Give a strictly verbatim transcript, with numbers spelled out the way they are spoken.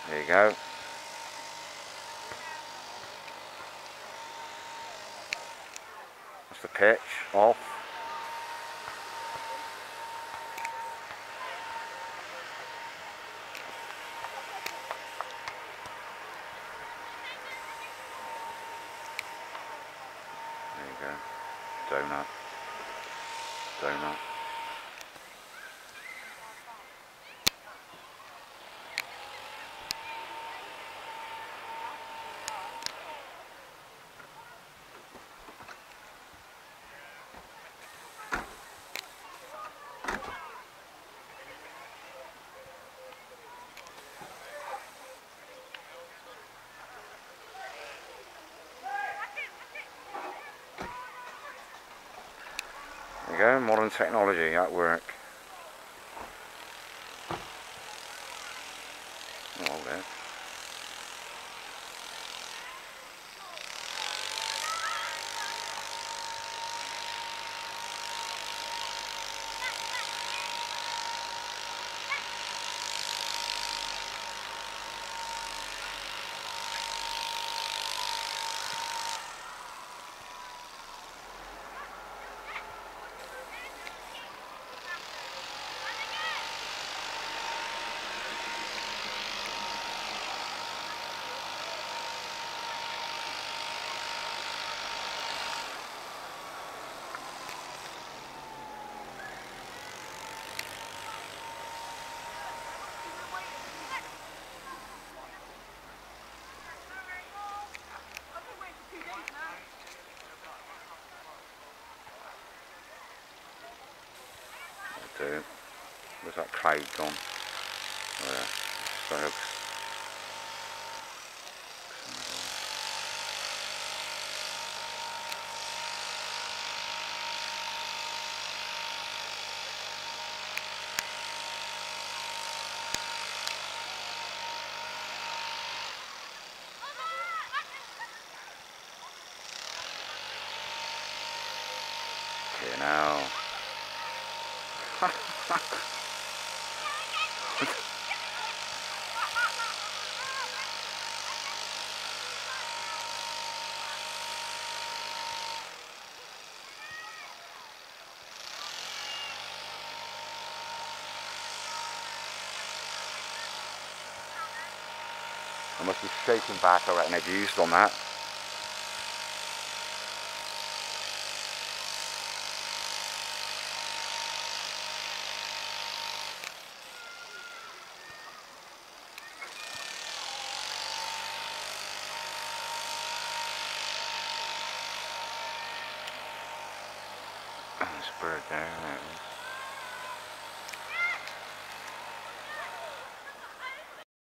There you go. That's the pitch off. There you go. Donut. Donut. There you go, modern technology at work. Oh, there. Dude, where's that cloud gone? Oh yeah, so looks. Okay, now. I must be shaking back, I reckon they've used on that. There's a bird there.